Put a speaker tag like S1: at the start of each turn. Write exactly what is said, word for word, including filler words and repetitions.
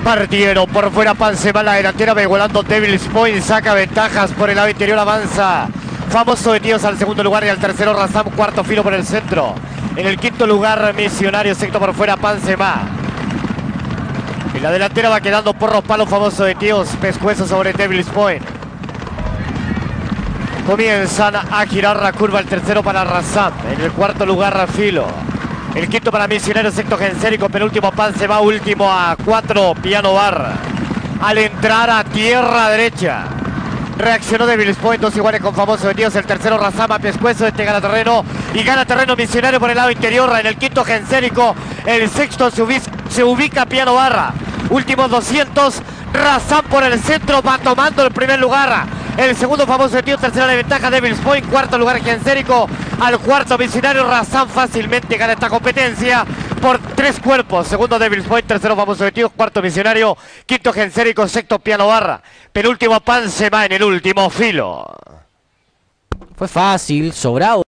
S1: Partieron por fuera Pansema, la delantera Beguelando Devil's Point, saca ventajas por el lado interior, avanza Famoso de Tíos al segundo lugar y al tercero Razam, cuarto Filo por el centro. En el quinto lugar Misionario, sexto por fuera Pansema. En la delantera va quedando Porros Palos, Famoso de Tíos, Pescuezo sobre Devil's Point. Comienzan a girar la curva, el tercero para Razam, en el cuarto lugar Filo. El quinto para Misionario, sexto Gensérico, penúltimo Pansema, último a cuatro Piano Bar. Al entrar a tierra derecha, reaccionó Devil's Point, dos iguales con Famoso de Tíos. El tercero Razam, Pescuezo, este gana terreno y gana terreno Misionario por el lado interior. En el quinto Gensérico, el sexto se ubica, se ubica Piano Barra. Últimos doscientos, Razam por el centro, va tomando el primer lugar. El segundo Famoso de Tíos, tercera de ventaja Devil's Point, cuarto lugar Gensérico, al cuarto Misionario. Razam fácilmente gana esta competencia por tres cuerpos. Segundo Devil's Point, tercero Famoso de Tíos, cuarto Misionario, quinto Gensérico, sexto Piano Barra, penúltimo Pansema en el último Filo.
S2: Fue fácil, sobrado.